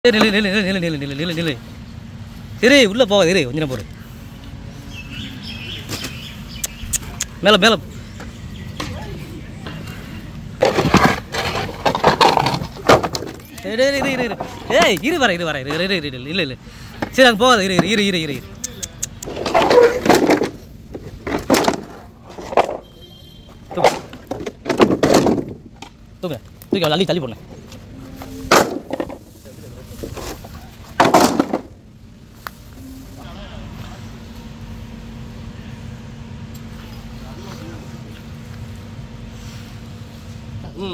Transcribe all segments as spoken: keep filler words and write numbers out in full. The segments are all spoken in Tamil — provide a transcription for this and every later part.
நில்லு நில்லு நில்லு நில்லு நில்லு நில்லு நில்லு நில்லு இரு உள்ளே போகாது இரு கொஞ்சம் போடு மேலே மேலே இரு இரு இரு இரு ஏய் இரு வர இரு வர இரு இரு இரு இரு இல்லை இல்லை சரி அங்கே போகாது இரு இரு இரு இரு இரு தூக்கு தூக்கு தூக்கி அள்ளி தள்ளி போடணும் ம்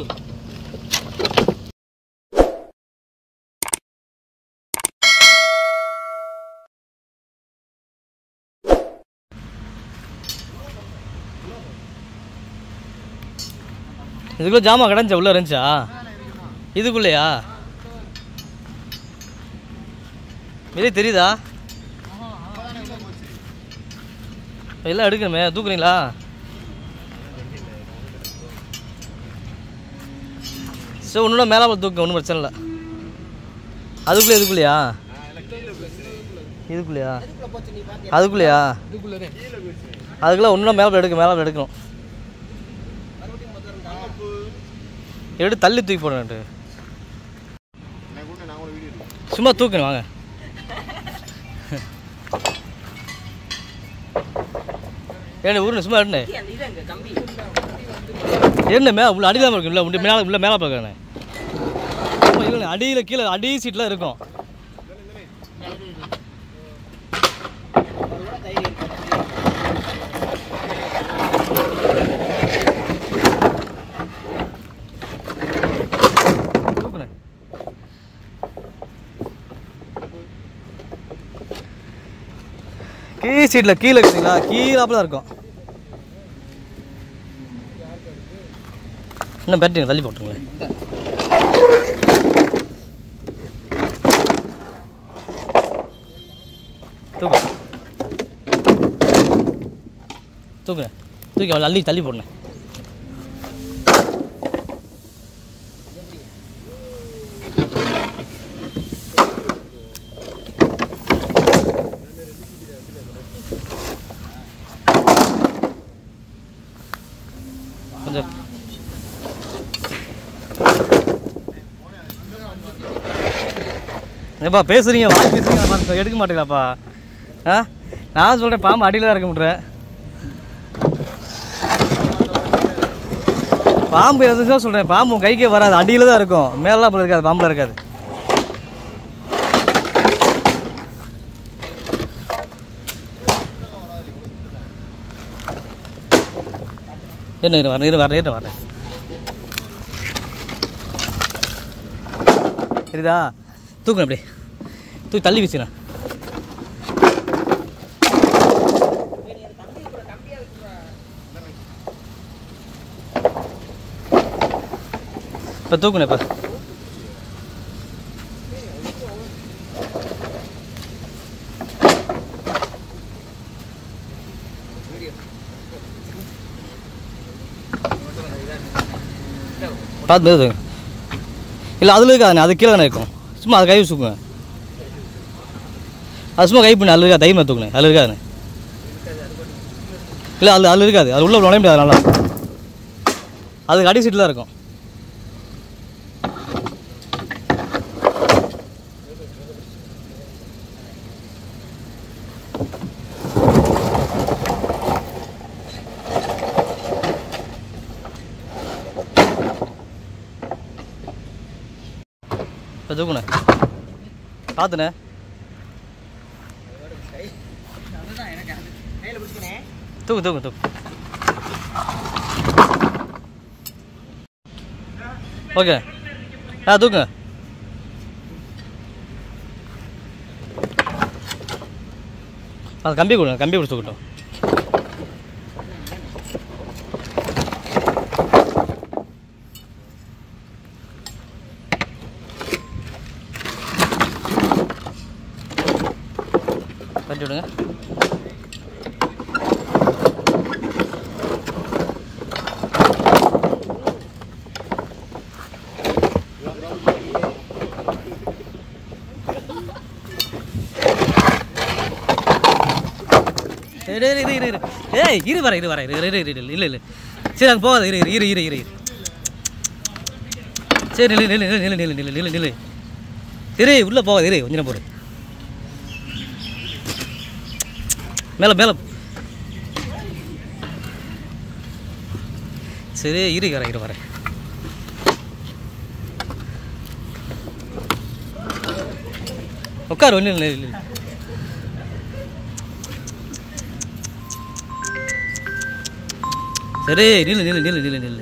இதுக்குள்ள ஜாமான் கிடந்துச்சா உள்ள இருந்துச்சா இதுக்குள்ளையா வெளியே தெரியுதா எல்லாம் எடுக்கணுமே தூக்குறீங்களா சரி ஒன்றுனா மேலே தூக்க ஒன்றும் பிரச்சனை இல்லை அதுக்குள்ளே இதுக்குள்ளையா இதுக்குள்ளையா அதுக்குள்ளையா அதுக்குள்ளே ஒன்றுனா மேலே எடுக்க மேலே எடுக்கணும் எடுத்து தள்ளி தூக்கி போடணும் சும்மா தூக்கணும் வாங்க ஏன்னு ஊருன்னு சும்மா எடுண்ணே என்ன மே உள்ள அடிதான் இருக்கும் இல்லை உள்ள மேலே உள்ள மேலே பார்க்கறேண்ணே இல்லை அடியில் கீழே அடி சீட்டில் இருக்கும் கீ சீட்டில் கீழே இருக்குங்களா கீழாப்பில் இருக்கும் இன்னும் பேட்டரிங்க தள்ளி போட்டுருங்களேன் தூக்கு தூக்குறேன் தூக்கி அவள் அள்ளி தள்ளி போடணும் கொஞ்சம் ஏப்பா பேசுறீங்க வாய் பேசுறீங்க எடுக்க மாட்டேங்களாப்பா ஆ நான் சொல்கிறேன் பாம்பு அடியில் தான் இருக்க முடியேன் பாம்பு எதுதான் சொல்கிறேன் பாம்பு கைக்கே வராது அடியில் தான் இருக்கும் மேலாம் இருக்காது பாம்பில் இருக்காது என்ன இரு வரேன் இரு வரேன் இரு வரேன் சரிதா தூக்கணும் அப்படி தூக்கி தள்ளி வீசுறேன் இப்போ தூக்கணும் இப்போ பார்த்து மெது இல்லை அதில் இருக்காதுண்ணே அது கீழே தானே இருக்கும் சும்மா அது கை வச்சுக்குங்க அது சும்மா கை பண்ணி அதில் இருக்கா தைரியமாக தூக்குனேன் அதில் இருக்காதுண்ணே இல்லை அது அதில் இருக்காது அது உள்ள நுழைய முடியாது நல்லா அது அடி சீட்டில் தான் இருக்கும் இப்போ தூக்குண்ணே பார்த்துண்ணே தூக்கு தூக்கு தூக்கு ஓகே ஆ தூக்குங்க அது கம்பி கொடுங்க கம்பி கொடுத்து தூக்கட்டும் கட்டி விடுங்க இரு இரு இரு இரு ஏய் இரு வர இரு வர இரு இரு இரு இல்லை இல்லை சரி அங்கே போகாது இரு இரு இரு இரு இரு சரி நில்லு நில்லு நில்லு நில்லு நில்லு நில்லு நில்லு இரு உள்ளே போகாது இரு கொஞ்சம் போடு மேலே மேலே சரி இரு வரேன் இரு வரேன் உட்கார் ஒன்றும் இல்லை இல்லை சரி நில்லு நில்லு நில்லு நில்லு நில்லு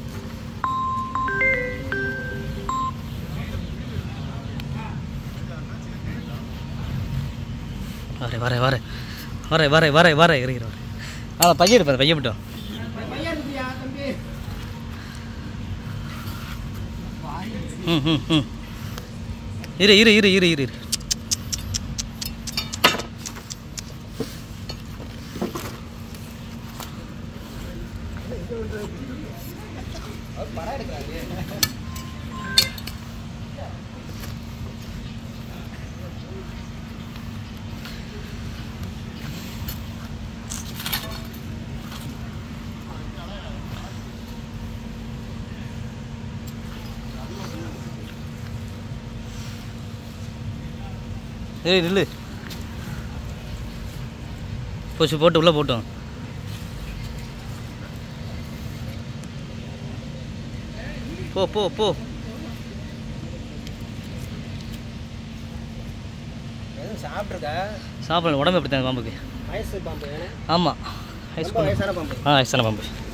வரேன் வரேன் வரேன் வரேன் வரேன் வரேன் வரேன் இருக்கிற வரேன் ஆ பையன் இருப்பேன் பையன் விட்டோம் ம் ம் ம் இரு இரு இரு இரு இரு இரு ஏய் நில்லு போச்சு போட்டு உள்ளே போட்டோம் போ போ போ சாப்பிட்ருக்கா சாப்பிடல உடம்பு எப்படி தான் பாம்புக்கு வயசு பாம்பு ஆமாம் வயசான பாம்பு ஆ வயசான பாம்பு